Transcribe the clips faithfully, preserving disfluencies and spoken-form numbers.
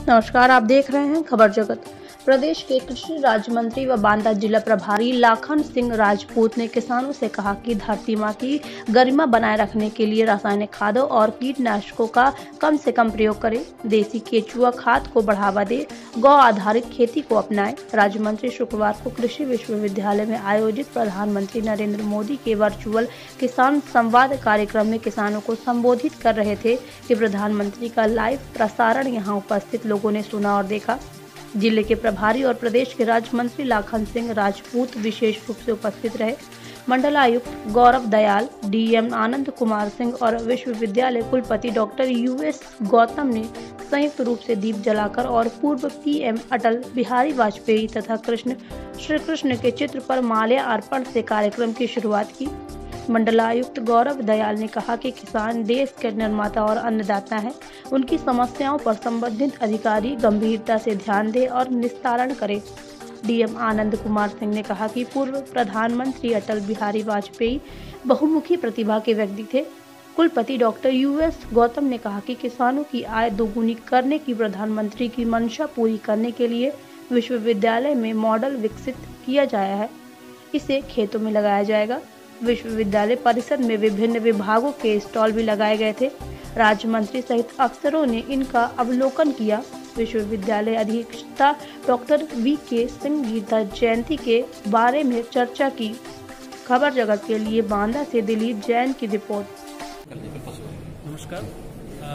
नमस्कार, आप देख रहे हैं खबर जगत। प्रदेश के कृषि राज्य मंत्री व बांदा जिला प्रभारी लाखन सिंह राजपूत ने किसानों से कहा कि धरती मां की गरिमा बनाए रखने के लिए रासायनिक खादों और कीटनाशकों का कम से कम प्रयोग करें, देसी केचुआ खाद को बढ़ावा दे, गौ आधारित खेती को अपनाएं। राज्य मंत्री शुक्रवार को कृषि विश्वविद्यालय में आयोजित प्रधानमंत्री नरेंद्र मोदी के वर्चुअल किसान संवाद कार्यक्रम में किसानों को संबोधित कर रहे थे कि प्रधानमंत्री का लाइव प्रसारण यहां उपस्थित लोगों ने सुना और देखा। जिले के प्रभारी और प्रदेश के राज्य मंत्री लाखन सिंह राजपूत विशेष रूप से उपस्थित रहे। मंडलायुक्त गौरव दयाल, डीएम आनंद कुमार सिंह और विश्वविद्यालय कुलपति डॉक्टर यूएस गौतम ने संयुक्त रूप से दीप जलाकर और पूर्व पीएम अटल बिहारी वाजपेयी तथा कृष्ण श्री कृष्ण के चित्र पर माल्यार्पण से कार्यक्रम की शुरुआत की। मंडलायुक्त गौरव दयाल ने कहा कि किसान देश के निर्माता और अन्नदाता हैं। उनकी समस्याओं पर संबंधित अधिकारी गंभीरता से ध्यान दें और निस्तारण करें। डीएम आनंद कुमार सिंह ने कहा कि पूर्व प्रधानमंत्री अटल बिहारी वाजपेयी बहुमुखी प्रतिभा के व्यक्ति थे। कुलपति डॉक्टर यूएस गौतम ने कहा कि किसानों की आय दोगुनी करने की प्रधानमंत्री की मंशा पूरी करने के लिए विश्वविद्यालय में मॉडल विकसित किया जाया है। इसे खेतों में लगाया जाएगा। विश्वविद्यालय परिसर में विभिन्न विभागों के स्टॉल भी लगाए गए थे। राज्य मंत्री सहित अफसरों ने इनका अवलोकन किया। विश्वविद्यालय अधीक्षता डॉक्टर वी के सिंह गीता जयंती के बारे में चर्चा की। खबर जगत के लिए बांदा से दिलीप जैन की रिपोर्ट। नमस्कार, आ,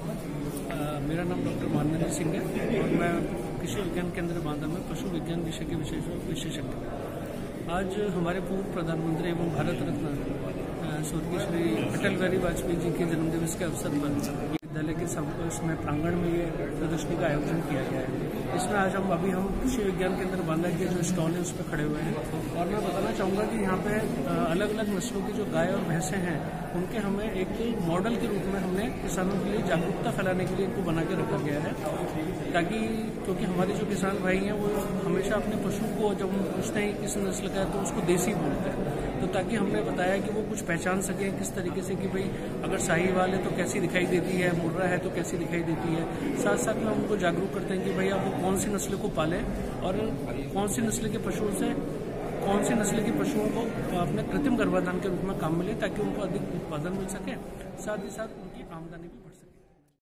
आ, मेरा नाम डॉक्टर मानवेंद्र सिंह है और मैं कृषि विज्ञान केंद्र बांदा में पशु विज्ञान विषय के विशेषज्ञ। आज हमारे पूर्व प्रधानमंत्री एवं भारत रत्न स्वर्गीय श्री अटल बिहारी वाजपेयी जी के जन्मदिवस के अवसर पर विद्यालय के उसमें प्रांगण में ये प्रदर्शनी का आयोजन किया गया है। इसमें आज हम अभी हम कृषि विज्ञान केंद्र बांदा के जो स्टॉल है उस पर खड़े हुए हैं और मैं बताना चाहूँगा कि यहाँ पे अलग अलग नस्लों की जो गाय और भैंसें हैं उनके हमें एक मॉडल के रूप में हमने किसानों के लिए जागरूकता फैलाने के लिए इनको बना के रखा गया है, ताकि क्योंकि हमारे जो किसान भाई हैं वो हमेशा अपने पशु को जब हम पूछते हैं किस नस्ल का है तो उसको देसी बोलते हैं, तो ताकि हमने बताया कि वो कुछ पहचान सके किस तरीके से कि भाई अगर साहीवाल है तो कैसी दिखाई देती है, मुर्रा है तो कैसी दिखाई देती है। साथ साथ में उनको जागरूक करते हैं कि भाई आप वो कौन सी नस्ल को पालें और कौन सी नस्ल के पशुओं से कौन सी नस्ल के पशुओं को अपने कृत्रिम गर्भाधान के रूप में काम मिले ताकि उनको अधिक उत्पादन मिल सके, साथ ही साथ उनकी आमदनी भी